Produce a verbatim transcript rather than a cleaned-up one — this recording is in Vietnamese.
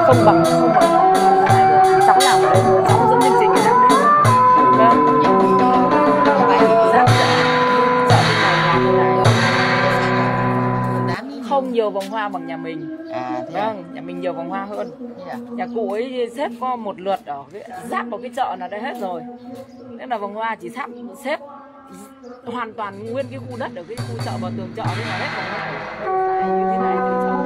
không bằng không bằng cháu làm ở đây, cháu dẫn chương trình ở đây. Vâng. Rác chợ chợ bên này làm như này không nhiều vòng hoa bằng nhà mình. À, vâng, nhà mình nhiều vòng hoa hơn. Nhà cụ ấy xếp có một lượt ở cái rác vào cái chợ là đây hết rồi. Nên là vòng hoa chỉ sắp xếp hoàn toàn nguyên cái khu đất ở cái khu chợ vào tường chợ đấy là hết vòng hoa. Như thế này